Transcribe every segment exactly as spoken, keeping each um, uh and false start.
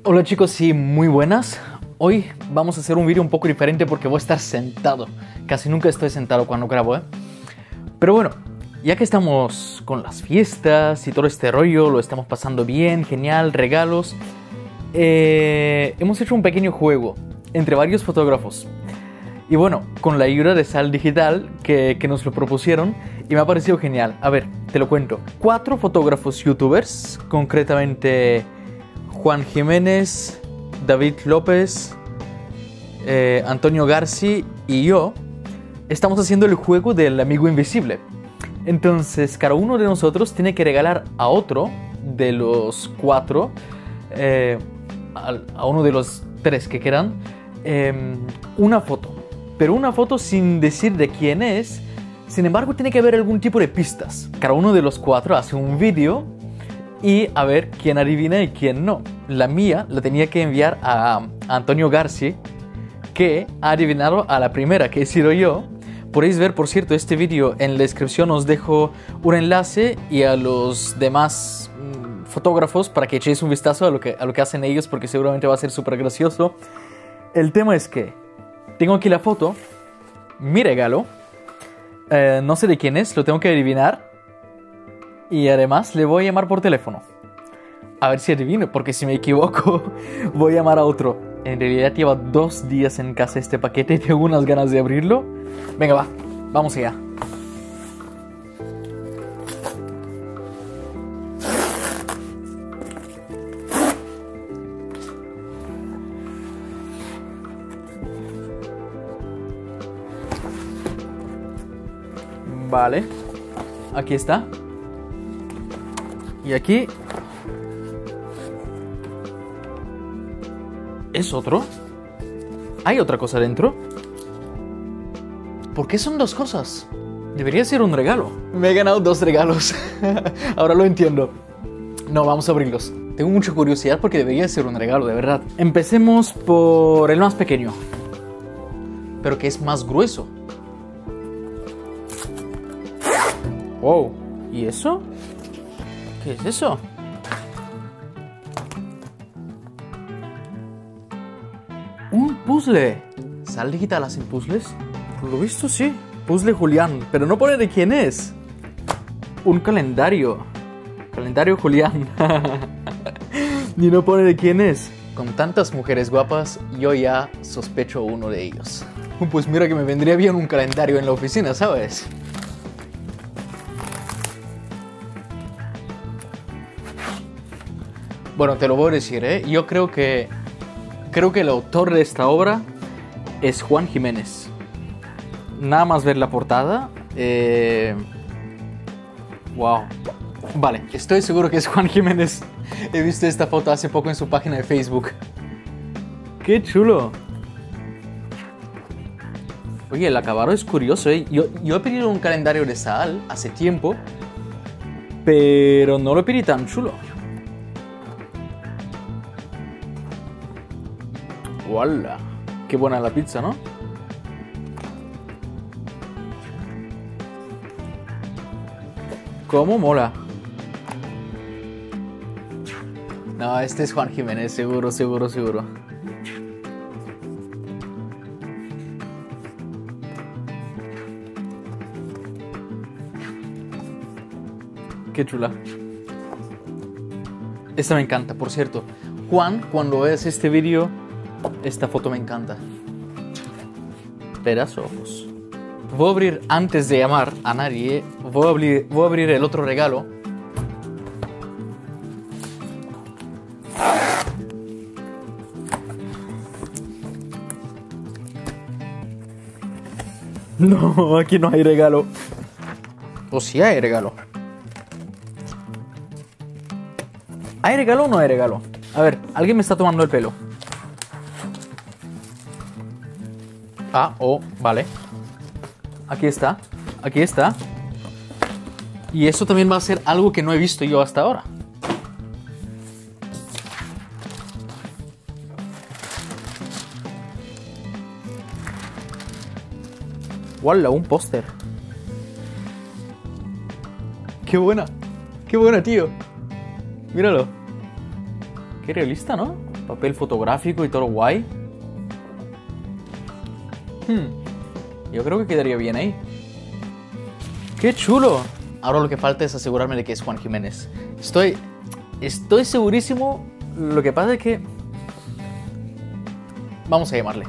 Hola chicos, sí, muy buenas. Hoy vamos a hacer un vídeo un poco diferente porque voy a estar sentado. Casi nunca estoy sentado cuando grabo, ¿eh? Pero bueno, ya que estamos con las fiestas y todo este rollo, lo estamos pasando bien, genial, regalos, eh, hemos hecho un pequeño juego entre varios fotógrafos. Y bueno, con la ayuda de Sal Digital, que, que nos lo propusieron, y me ha parecido genial. A ver, te lo cuento. Cuatro fotógrafos youtubers, concretamente Juan Jiménez, David López, eh, Antonio Garci y yo, estamos haciendo el juego del amigo invisible. Entonces, cada uno de nosotros tiene que regalar a otro de los cuatro, eh, a, a uno de los tres que quedan, eh, una foto. Pero una foto sin decir de quién es. Sin embargo, tiene que haber algún tipo de pistas. Cada uno de los cuatro hace un vídeo y a ver quién adivina y quién no. La mía la tenía que enviar a Antonio Garci, que ha adivinado a la primera, que he sido yo. Podéis ver, por cierto, este vídeo en la descripción. Os dejo un enlace y a los demás mmm, fotógrafos para que echéis un vistazo a lo que, a lo que hacen ellos, porque seguramente va a ser súper gracioso. El tema es que tengo aquí la foto, mi regalo. Eh, no sé de quién es, lo tengo que adivinar. Y además le voy a llamar por teléfono. A ver si adivino, porque si me equivoco voy a llamar a otro. En realidad lleva dos días en casa este paquete y tengo unas ganas de abrirlo. Venga, va, vamos allá. Vale, aquí está. Y aquí es otro. ¿Hay otra cosa dentro? ¿Por qué son dos cosas? Debería ser un regalo. Me he ganado dos regalos. Ahora lo entiendo. No, vamos a abrirlos. Tengo mucha curiosidad porque debería ser un regalo, de verdad. Empecemos por el más pequeño, pero que es más grueso. Wow, ¿y eso? ¿Qué es eso? Un puzzle. ¿Sal Digital hacen puzzles? Por lo visto sí. Puzzle Julián, pero no pone de quién es. Un calendario. Calendario Julián. Ni no pone de quién es. Con tantas mujeres guapas, yo ya sospecho uno de ellos. Pues mira que me vendría bien un calendario en la oficina, ¿sabes? Bueno, te lo voy a decir, ¿eh? Yo creo que creo que el autor de esta obra es Juan Jiménez. Nada más ver la portada. Eh... Wow. Vale, estoy seguro que es Juan Jiménez. He visto esta foto hace poco en su página de Facebook. ¡Qué chulo! Oye, el acabado es curioso, ¿eh? Yo, yo he pedido un calendario de Sal hace tiempo, pero no lo pedí tan chulo. ¡Wala! ¡Qué buena la pizza!, ¿no? ¿Cómo mola? No, este es Juan Jiménez, seguro, seguro, seguro. ¡Qué chula! Esta me encanta, por cierto. Juan, cuando veas este vídeo, esta foto me encanta. Verás ojos. Voy a abrir, antes de llamar a nadie, voy a abrir, voy a abrir el otro regalo. No, aquí no hay regalo. O sí hay regalo. ¿Hay regalo o no hay regalo? A ver, alguien me está tomando el pelo. Ah, oh, vale. Aquí está, aquí está. Y eso también va a ser algo que no he visto yo hasta ahora. ¡Wala! Un póster. ¡Qué buena! ¡Qué buena, tío! Míralo. Qué realista, ¿no? Papel fotográfico y todo guay. Hmm. Yo creo que quedaría bien ahí. ¡Qué chulo! Ahora lo que falta es asegurarme de que es Juan Jiménez. Estoy... Estoy segurísimo. Lo que pasa es que... Vamos a llamarle.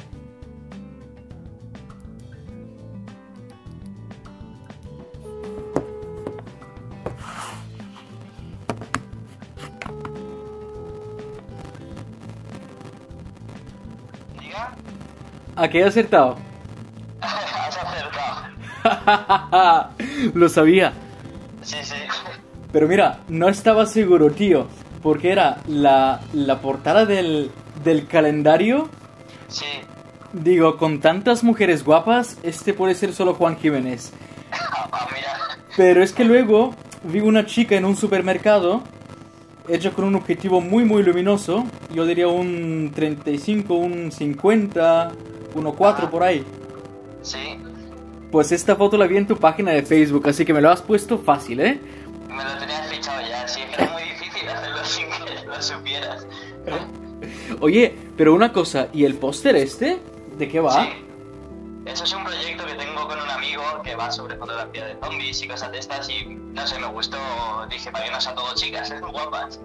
¿Diga? ¿A qué he acertado? Has acertado. Lo sabía. Sí, sí. Pero mira, no estaba seguro, tío. Porque era la, la portada del, del calendario. Sí. Digo, con tantas mujeres guapas, este puede ser solo Juan Jiménez. Ah, mira. Pero es que luego vi una chica en un supermercado, hecha con un objetivo muy muy luminoso. Yo diría un treinta y cinco, un cincuenta, uno cuatro por ahí. Sí. Pues esta foto la vi en tu página de Facebook, así que me lo has puesto fácil, ¿eh? Me lo tenías fichado ya. Sí, es que era muy difícil hacerlo sin que lo supieras. Oye, pero una cosa, ¿y el póster este? ¿De qué va? Sí. Eso es un proyecto que tengo con un amigo que va sobre fotografía de zombies y cosas de estas y no sé, me gustó. Dije, para que no sean todo chicas, ¿eh? Guapas.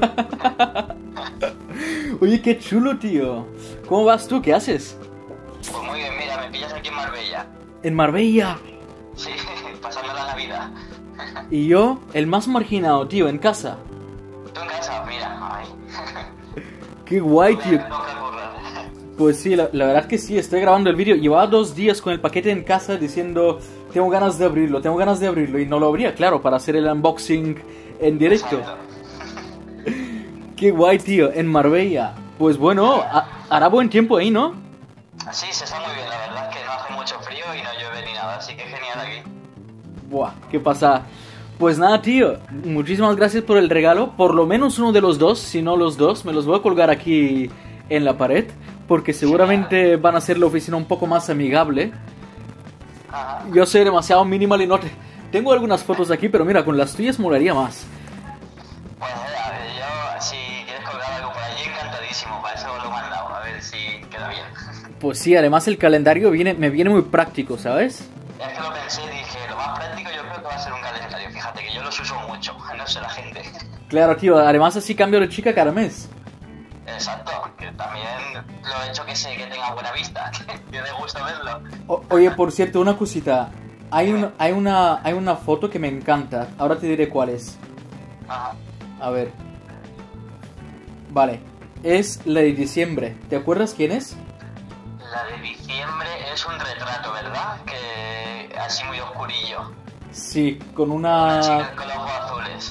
Oye, qué chulo, tío. ¿Cómo vas tú? ¿Qué haces? Pues muy bien, mira, me pillas aquí en Marbella. En Marbella. Sí, pasándola la vida. Y yo, el más marginado, tío, en casa. Tú en casa, mira, ay. Qué guay, tío. Toca currar. Pues sí, la, la verdad que sí, estoy grabando el vídeo. Llevaba dos días con el paquete en casa diciendo, tengo ganas de abrirlo, tengo ganas de abrirlo. Y no lo abría, claro, para hacer el unboxing en directo. Exacto. Qué guay, tío, en Marbella. Pues bueno, ha- hará buen tiempo ahí, ¿no? Sí, se está muy bien, la verdad es que no hace mucho frío y no llueve ni nada, así que genial aquí. Buah, qué pasa. Pues nada, tío, muchísimas gracias por el regalo. Por lo menos uno de los dos, si no los dos, me los voy a colgar aquí en la pared. Porque seguramente van a hacer la oficina un poco más amigable. Ajá. Yo soy demasiado minimal y no te... Tengo algunas fotos aquí, pero mira, con las tuyas molaría más. Pues a ver, yo, si quieres colgar algo por allí, encantadísimo, para eso lo he mandado, a ver si queda bien. Pues sí, además el calendario viene, me viene muy práctico, ¿sabes? Es que lo pensé y dije, lo más práctico yo creo que va a ser un calendario, fíjate que yo los uso mucho, no sé la gente. Claro, tío, además así cambio de chica cada mes. Exacto, que también lo he hecho que sé que tenga buena vista, que dé gusto verlo. O- oye, por cierto, una cosita. Hay una, hay, una, hay una foto que me encanta. Ahora te diré cuál es. Ajá. A ver. Vale. Es la de diciembre. ¿Te acuerdas quién es? La de diciembre es un retrato, ¿verdad? Que así muy oscurillo. Sí, con Una chica una... con los ojos azules.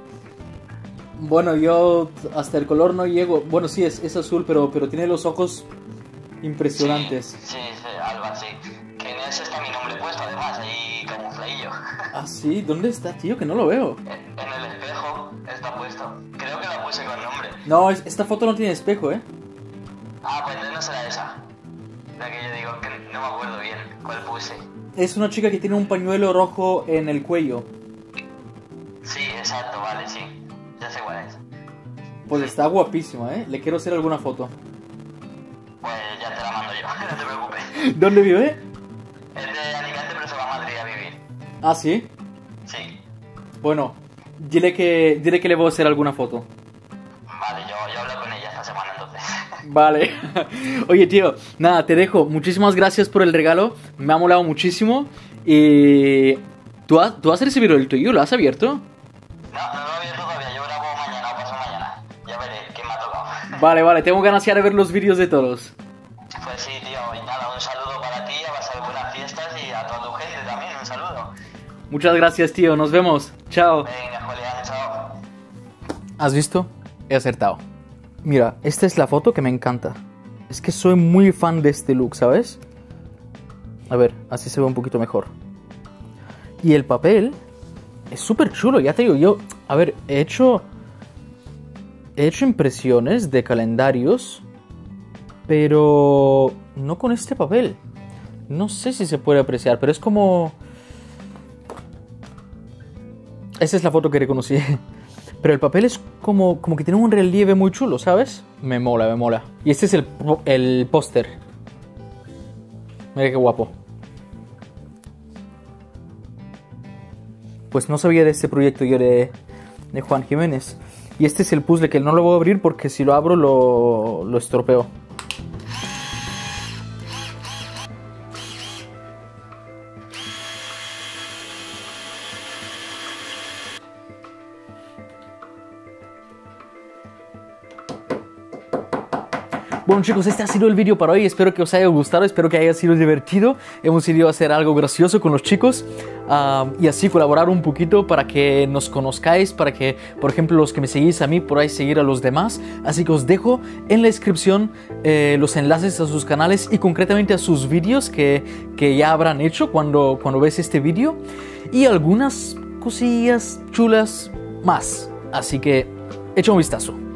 Bueno, yo hasta el color no llego. Bueno, sí, es, es azul, pero, pero tiene los ojos impresionantes. Sí, sí, sí, algo así. Que en ese está mi nombre puesto, además, ahí camufladillo. Ah, sí, ¿dónde está, tío? Que no lo veo. En el espejo está puesto. Creo que la puse con nombre. No, es- esta foto no tiene espejo, ¿eh? Ah, pues entonces no será esa. La que yo digo, que no me acuerdo bien cuál puse. Es una chica que tiene un pañuelo rojo en el cuello. Sí, exacto, vale, sí. Ya sé cuál es. Pues está guapísima, ¿eh? Le quiero hacer alguna foto. Pues ya te la mando yo, no te preocupes. ¿Dónde vive? Es de Alicante, pero se va a Madrid a vivir. Ah, sí. Sí. Bueno, dile que, dile que le voy a hacer alguna foto. Vale, yo, yo hablo con ella esta semana entonces. Vale. Oye, tío, nada, te dejo. Muchísimas gracias por el regalo. Me ha molado muchísimo. Y... ¿Tú has, ¿Tú has recibido el tuyo? ¿Lo has abierto? No, no lo he abierto todavía, yo grabo mañana o pasado mañana. Ya veré quién me ha tocado. Vale, vale, tengo ganas ya de ver los vídeos de todos. Pues sí, tío, y nada, un saludo para ti, a pasar buenas fiestas y a toda tu gente también, un saludo. Muchas gracias, tío. Nos vemos. Chao. Venga, Julián, chao. ¿Has visto? He acertado. Mira, esta es la foto que me encanta. Es que soy muy fan de este look, ¿sabes? A ver, así se ve un poquito mejor. Y el papel es súper chulo, ya te digo yo. A ver, he hecho... He hecho impresiones de calendarios, pero no con este papel. No sé si se puede apreciar, pero es como... Esta es la foto que reconocí. Pero el papel es como, como que tiene un relieve muy chulo, ¿sabes? Me mola, me mola. Y este es el, el póster. Mira qué guapo. Pues no sabía de este proyecto yo de, de Juan Jiménez. Y este es el puzzle que no lo voy a abrir porque si lo abro lo, lo estropeo. Bueno chicos, este ha sido el vídeo para hoy, espero que os haya gustado, espero que haya sido divertido. Hemos ido a hacer algo gracioso con los chicos uh, y así colaborar un poquito para que nos conozcáis, para que, por ejemplo, los que me seguís a mí podáis seguir a los demás. Así que os dejo en la descripción eh, los enlaces a sus canales y concretamente a sus vídeos que, que ya habrán hecho cuando, cuando ves este vídeo y algunas cosillas chulas más. Así que echa un vistazo.